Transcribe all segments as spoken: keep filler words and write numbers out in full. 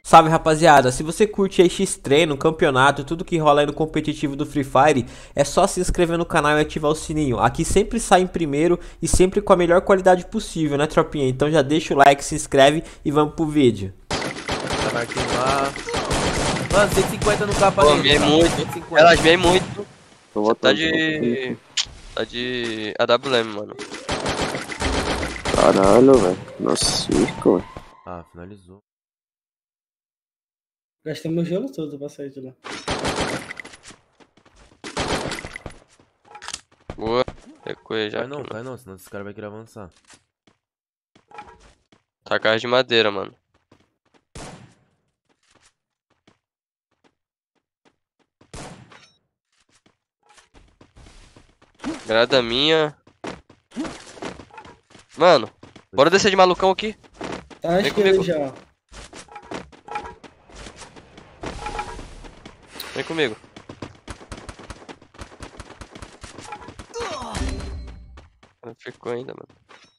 Salve rapaziada, se você curte aí X-Treino, campeonato, tudo que rola aí no competitivo do Free Fire, é só se inscrever no canal e ativar o sininho. Aqui sempre sai em primeiro e sempre com a melhor qualidade possível, né tropinha? Então já deixa o like, se inscreve e vamos pro vídeo. Tá marcando lá. Mano, cento e cinquenta no capa Pô, dele. mirei muito. cento e cinquenta. Elas mirei muito. Tô Tá voltando. de... Tá de A W M, mano. Caralho, velho. Nossa, circo, velho. Ah, finalizou. Gastamos o gelo todo pra sair de lá. Boa. Recuei já. Vai não, aqui, vai não, senão esse cara vai querer avançar. Tá carro de madeira, mano. Grada minha. Mano, bora descer de malucão aqui. Tá na Vem esquerda comigo. já. Vem comigo. Não ficou ainda, mano.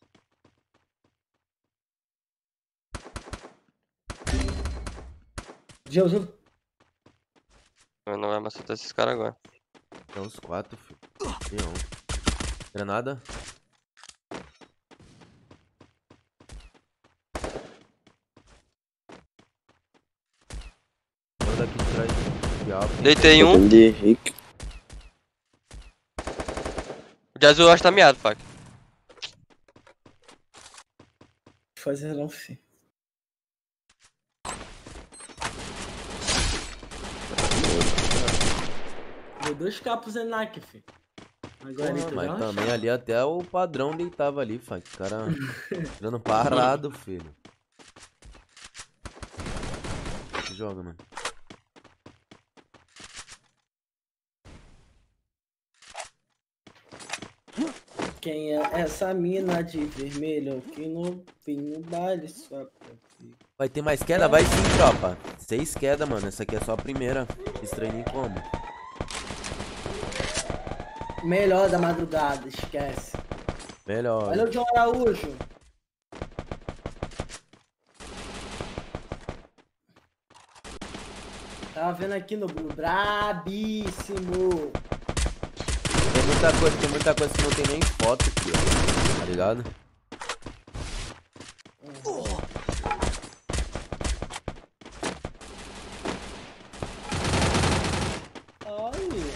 Gelo, gelo. Eu não vai macetar esses caras agora. É uns quatro, filho. Leão. Granada. Vou daqui de trás de alto. Deitei um. De Henrique. O de azul eu acho que tá miado, Pac. Fazer não, fi. Deu dois capos em Nike, fi. Agora Porra, ele mas tá também ali até o padrão deitava ali, fã. O cara tirando parado, filho. Que joga, mano. Quem é essa mina de vermelho que não vem no baile só pra ver? Vai ter mais queda? Vai sim, tropa. Seis quedas, mano. Essa aqui é só a primeira. Estranho como. Melhor da madrugada, esquece. Melhor. Olha o John Araújo. Tava vendo aqui no Blue. Brabíssimo. Tem muita coisa, tem muita coisa que não tem nem foto aqui, ó. Tá ligado? Olha.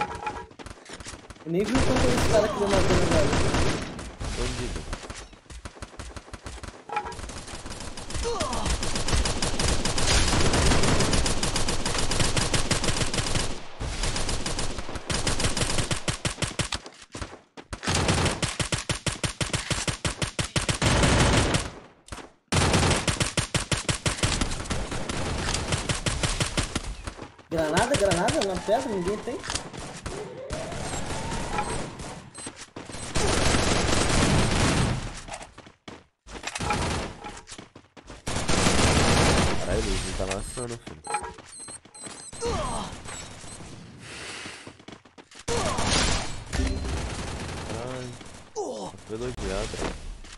Eu nem vi o quanto esse cara aqui do matando agora. Bandido. Granada, granada na pedra, ninguém tem. Caralho, o Luizinho tá laçando, filho. Caralho. Foi elogiado.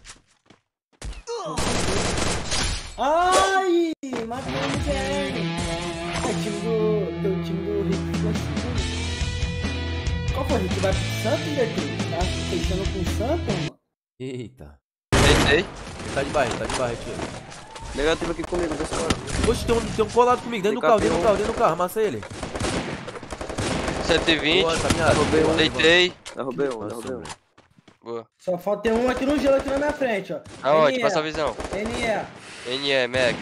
Ai, matei o Michele. É o time do... Teu time do Rick ficou segundo. Qual foi, Rick? Vai pro Santos, Betinho? Tá fechando com o Santos, mano? Eita. Deitei. Ele tá de barra, ele tá de barra, tio. Negativo aqui comigo, pessoal. Oxe, tem um, tem um colado comigo, dentro do Tem carro, dentro do campeão. carro, dentro do carro, amassa ele. cento e vinte. Boa, tá minhado. Derrubei um. Deitei. Derrubei um, Nossa, derrubei um. velho. Boa. Só falta ter um aqui no gelo, aqui na minha frente, ó. Aonde? N E. Passa a visão. N E. N E, Mac.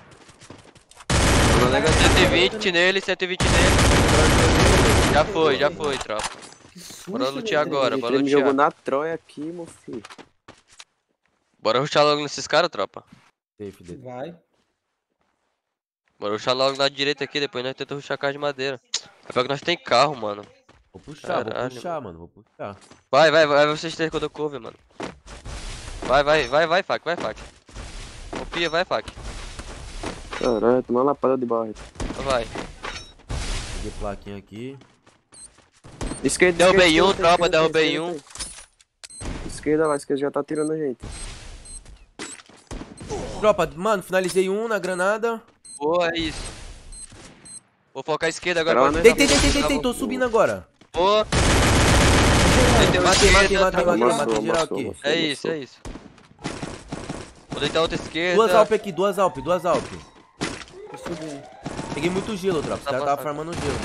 Tô negativo. cento e vinte nele, cento e vinte nele. Já foi, já foi, tropa. Que susto, Bora lutear meu Deus. agora, bora Ele me jogou lutear. na Troia aqui, meu filho. Bora rushar logo nesses caras, tropa. Safe dele. Vai. Bora rushar logo na direita aqui, depois nós tentamos rushar a casa de madeira. É pior que nós tem carro, mano. Vou puxar, Caralho, vou puxar, mano. Vou puxar. Vai, vai, vai, vocês três quando eu cover, mano. Vai, vai, vai, vai, fac, vai, fac. Confia, vai, fac. Caralho, tomou uma lapada de barra. Vai. Peguei plaquinha aqui. Esquerda, Derrubei esquerda, um, esquerda, tropa, esquerda, derrubei esquerda, um. esquerda. Esquerda lá, esquerda já tá tirando a gente. Tropa, mano, finalizei um na granada. Boa, é isso. Vou focar a esquerda agora. Caramba, pra- Deitei, deitei, deitei, tô subindo agora. Boa. Deitei uma Matei, matei, esquerda, matei, tá matei, bom. Amassou, matei geral amassou, aqui. amassou, É isso, amassou. é isso. Vou deitar outra esquerda. Duas Alp aqui, duas Alp, duas Alp. Tô subindo. Peguei muito gelo, tropa. Os Tá caras tava passando. farmando gelo.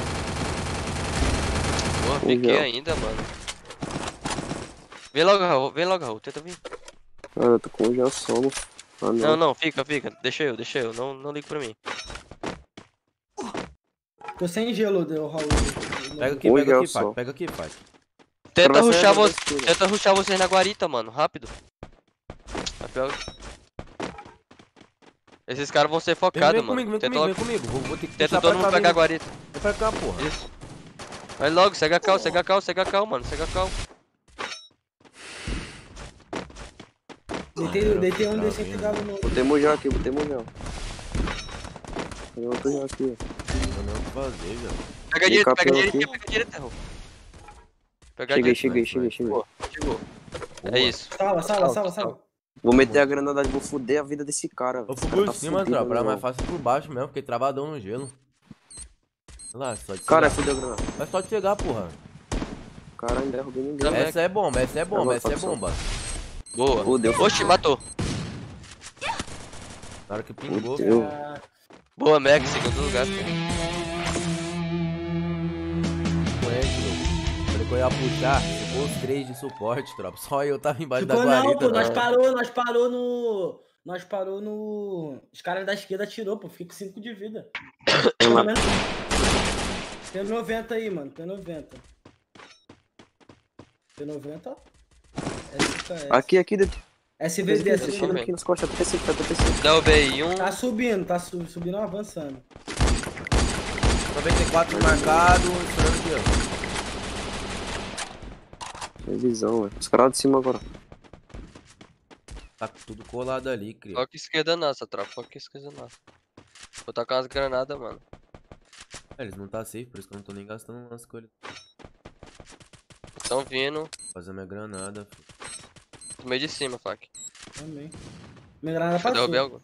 Boa, Um piquei gel. ainda, mano. Vem logo, Raul. Vem logo, Raul. Tenta vir. Ah, eu tô com um gel só, não. Ah, não. Não, não, fica, fica. Deixa eu, deixa eu. Não, não liga pra mim. Tô sem gelo, deu, Raul. Pega aqui, Um pega gel aqui, só. Fac. Pega aqui, Fac. Tenta Cara, vai rushar sair agora você. da esquerda. Tenta rushar vocês na guarita, mano. Rápido. Vai pegar- Esses caras vão ser Vem, focados, vem mano. comigo, vem Tenta comigo, logo- vem comigo. Vou, vou ter que Tenta puxar todo pra mundo cá, pegar a vem. guarita. Vem pra cá, porra. Isso. Vai logo, cega cal, cega cal, cega cal, mano. Cega cal. Deitei, deitei um Tá desse aqui vindo. dava no. Botei meu gel aqui, botei meu gel. Tem outro gel aqui, ó. Não tem o que fazer, velho. Pega a Tem direita, pega a capel direita, aqui. pega a direita, Raul. Pega a Cheguei, direita. cheguei, vai, cheguei, vai. cheguei. Boa, chegou. Boa. É isso. Sala, sala, sala, sala. Vou meter a granada, vou foder a vida desse cara. Eu Esse fui cara por tá cima, fudido, tropa. Era meu mais irmão. fácil por baixo mesmo, fiquei travadão no gelo. Olha lá, só de Cara, chegar. fudeu a granada. É só de chegar, porra. Cara, ainda derrubei ninguém. Também. Essa é bomba, essa é bomba, Agora essa é facção. bomba. Boa. Fudeu. Oxi, matou. Na hora que pingou, Fudeu. Ah, Boa, Mac, segundo lugar, cara. conhece, louco. Falei que eu ia puxar, ficou os três de suporte, tropa. Só eu tava embaixo ficou da não, guarita. pô. Nós não. parou, nós parou no. Nós parou no. Os caras da esquerda atirou, pô. Fiquei com cinco de vida. Pelo menos. Tem noventa aí, mano. Tem noventa. Tem noventa, ó. S K S. Aqui, aqui, de... S V D, Tá S V D. chegando aqui nas costas, P T C, tá P T C. Derrubei um. Tá subindo, tá su- subindo, avançando. noventa e quatro marcado, esperando aqui, ó. Tem visão, velho. Os caras lá de cima agora. Tá tudo colado ali, cria. Foca esquerda nossa, tropa. Foca esquerda nossa. Vou tacar umas granadas, mano. É, eles não tá safe, por isso que eu não tô nem gastando umas coisas. Estão vindo. Fazer minha granada, filho. Do meio de cima, fac. Também. Minha granada Deixa eu passou. derrubar algo.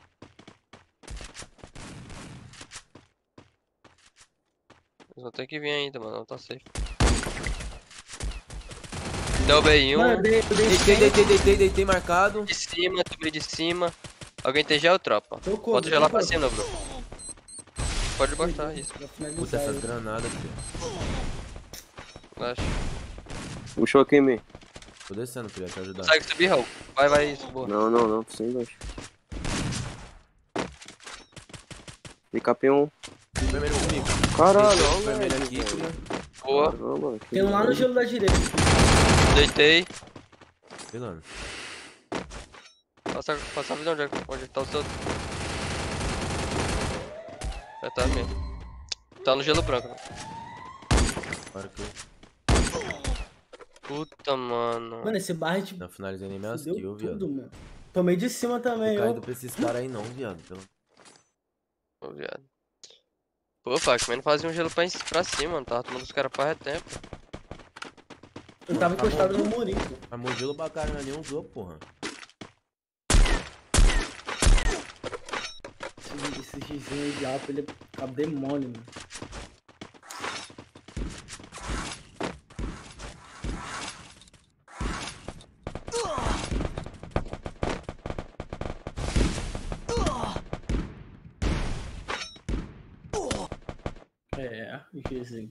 Eles vão ter que vir ainda, mano. Não tá safe. Derrubei um. Mano, eu dei, eu dei Deitei, cem. deitei, deitei, deitei marcado. De cima, do meio de cima. Alguém tem gel, tropa? Tô com, Bota o tô gel lá com. pra cima, bro. Pode botar isso. Pra finalizar Puta, essas aí. granadas, filho. Relaxa. Puxou aqui em mim. Tô descendo, queria te ajudar. Consegue subir, Raul. Vai, vai, isso, boa. Não, não, não. Tô sem embaixo. Fica P um. Vermelho comigo. Caralho, Deitei, olha o vermelho L, aqui, velho. filho. Boa. Caramba, que Tem um lá no doido. gelo da direita. Deitei. Pegando. Passa, passa a visão onde, é- onde tá o seu. É, tá mesmo. Tá no gelo branco. Né? Para que eu Puta, mano. Mano, esse barret não finalizei nem minhas deu kills, tudo, viado. mano. Tomei de cima também, Tô ó. caindo pra esses caras aí não, viado. Pelo... Ô, viado. Pô, Fac, mas não fazia um gelo pra, em- pra cima, mano. Tava tomando os caras pra retempo. Eu tava Tá encostado bom. no murinho, pô. Mas modelo bacana nem usou, porra. Esse, esse gizinho aí de alto, ele é cabo demônio, mano. É, gizinho.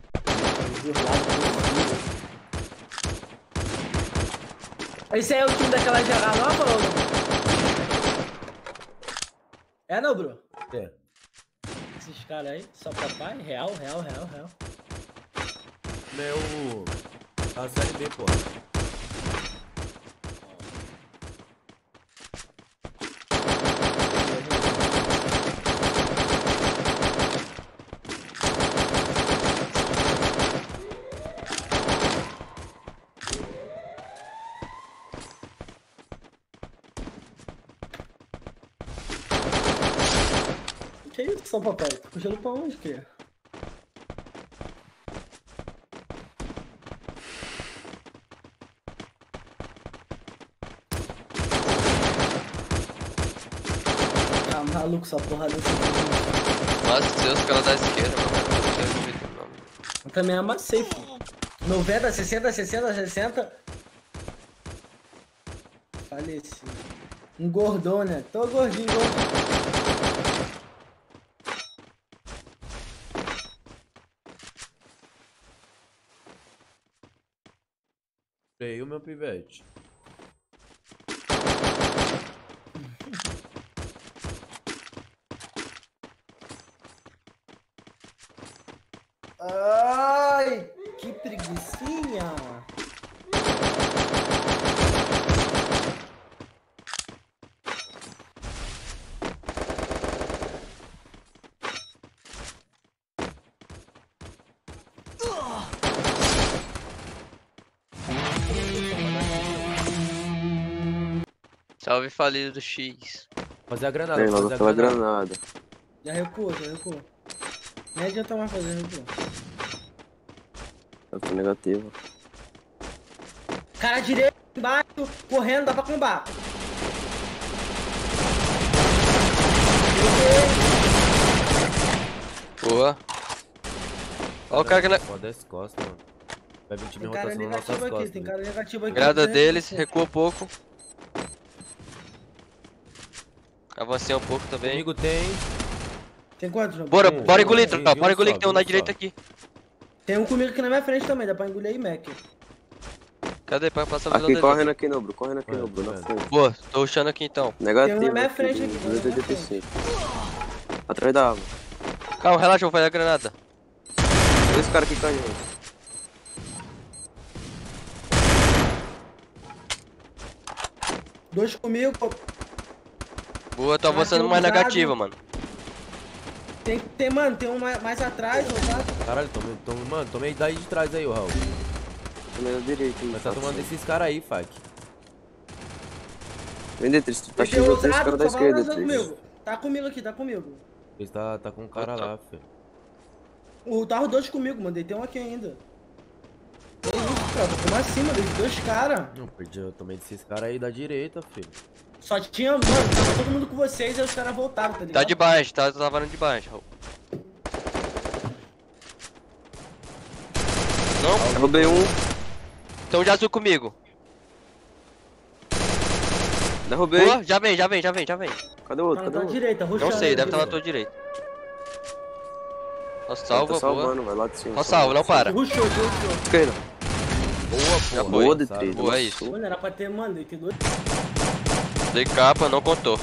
Esse aí é o time daquela geral nova, ou não? É não, bro? É. Esses caras aí, só papai, real, real, real, real. Meu. Tá na série B, porra. Que isso, só papai? Tá puxando pra onde, que? maluco, só porrada assim. Nossa, Deus, os caras da esquerda, mano. Não tem jeito, não. Eu também amassei, filho. noventa, sessenta, sessenta, sessenta. Faleci. Engordou, né? Tô gordinho, gordinho. Veio meu pivete. Ai, que preguicinha. Salve falido do X. Fazer a granada, Tem fazer logo a aquela granada. granada. Já recuou, já recuou. Nem adianta mais fazer, recuou. Eu tô negativo. Cara direito, embaixo, correndo, dá pra combar. Boa. Ó o cara que na... Foda as costas, mano. Vai vir time Tem cara rotação nas nossas negativo aqui, costas. tem cara negativo aqui. Grada Tem- deles, recua pouco. Avancei um pouco também. Comigo tem. Tem quantos? João? Bora, Um, bora um, engolir, um, tropa. um Bora engolir só, que tem um um na só. direita aqui. Tem um comigo aqui na minha frente também, dá pra engolir aí, Mac. Cadê? Pra passar a visão Aqui, dele. correndo aqui, Nobro. Correndo aqui, Vai, Nobro. Na vai. frente. Boa, tô rushando aqui então. Negativo. Tem um na minha aqui, frente aqui, tem um na minha duzentos e oitenta e cinco. Atrás da árvore. Calma, relaxa, eu vou fazer a granada. Olha esse cara aqui com a gente. Dois comigo, pô. Boa, tô Ah, avançando tem um mais usado. negativa, mano. Tem, tem, mano, tem um mais, mais atrás, ó, tá? Caralho, tomei, tomei, mano, tomei daí de trás aí, ô Raul. Também na direita. Mas tá tomando desses caras aí, Fak. Vem dentro, tu tá Tem chegando três usado, caras da só vai esquerda, usando Tris. comigo. Tá comigo aqui, tá comigo. Ele tá, tá com um cara lá, filho. O, tá os dois comigo, mano. Tem um aqui ainda. Que isso, cara? Como assim, mano? Esses dois caras. Não, perdi, eu tomei desses caras aí da direita, filho. Só tinha, mano, tava todo mundo com vocês e os caras voltaram, tá ligado? Tá de baixo, tá, tá varando de baixo. Raul. Não? Derrubei um. Então de azul comigo. Derrubei. Boa, já vem, já vem, já vem, já vem. Cadê o outro? Tá na Cadê o tua outro? direita, Não roxando. sei, deve estar na direita. tua direita. Nossa, Tá salva, boa. salvando, vai lá de cima. Só salva, não para. Ruxou, ruxou. Esquerda. Boa, Já pô. foi. Boa de sabe? três. Boa, é isso. Mano, era pra ter, mano, tem dois. Dei capa, não contou.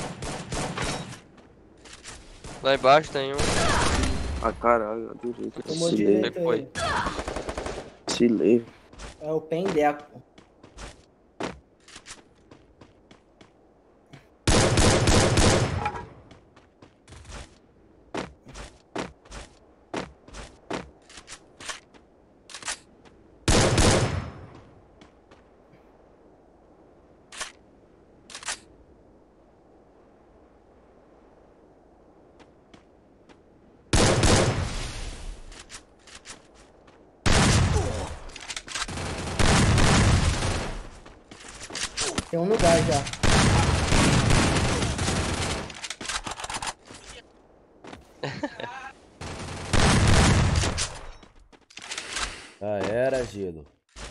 Lá embaixo tem um. Ah, caralho, a direita. Tomou Se direita que foi? aí. Se leve. É o pendeco. Tem um lugar já. Já era, Gelo.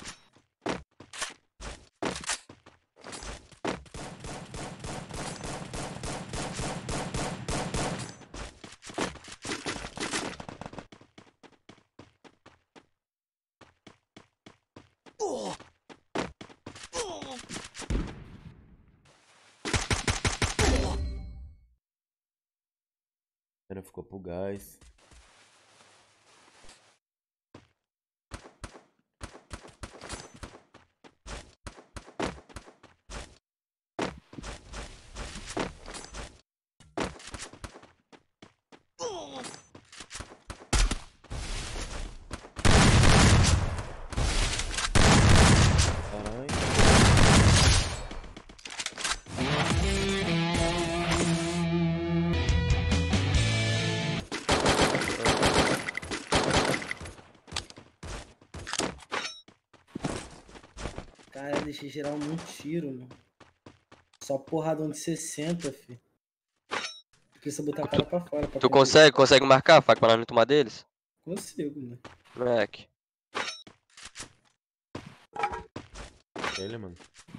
Ela ficou pro gás. Caralho. Cara, deixei gerar um tiro, mano. Só porradão de sessenta, fi. Precisa botar a cara pra fora. Pra Tu pegar. consegue, consegue marcar, faca, pra nós não tomar deles? Consigo, mano. Moleque. Ele, mano.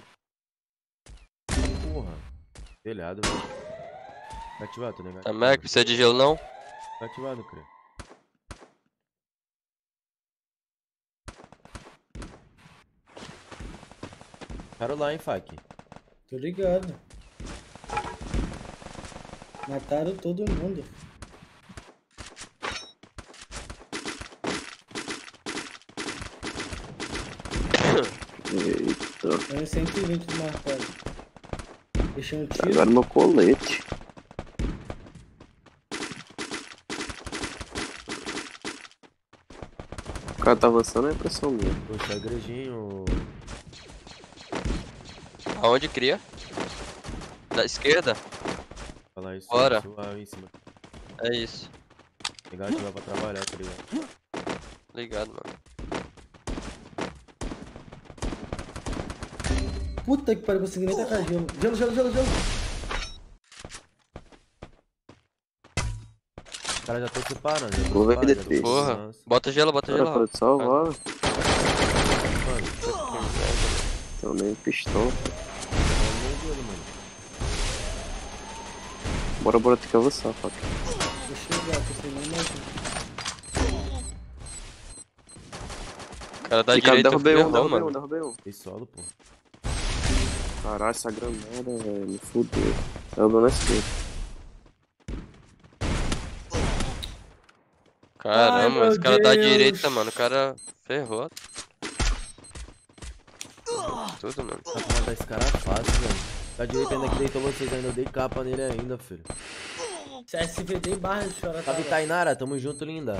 Porra. Telhado, velho. Tá ativado, tô negativo. Tá, Mac, precisa de gelo não? Tá ativado, cara. Quero lá, hein, Fak. Tô ligado. Mataram todo mundo. Eita. Tem cento e vinte de martelo. Deixei um tiro. Agora meu colete. O cara tá avançando, é impressão minha. Poxa, é igrejinho. Aonde cria? Da esquerda? Falar isso. Bora. Isso lá em cima. É isso. Negativo pra trabalhar, tá ligado? Ligado, mano. Puta que pariu, não consegui nem tacar gelo. Gelo, gelo, gelo, gelo. Os caras já estão separando. Já Vou ver tão que separando, D três. já tão Porra. separando. Bota gelo, bota Cara, gelo. pode salvar. Mano, Tem nem pistola. é meu Deus, mano. Bora, bora, tem que avançar, faca. Deixa eu ver, tô sem nem mais. O cara da Ih, cara, direita derrubei um, ferrou, derrubei um, mano. derrubei um. Fez solo, pô. Caralho, essa granada, velho, me fudeu. Derrubou na esquerda. Caramba, Ai, meu esse cara da Deus. direita, mano. O cara ferrou. Tudo, mano. Dá pra matar esse cara fácil, velho. Da direita ainda que deitou vocês ainda, eu dei capa nele ainda, filho. C S V D barra de chorar. Salve, Tainara, tamo junto, linda.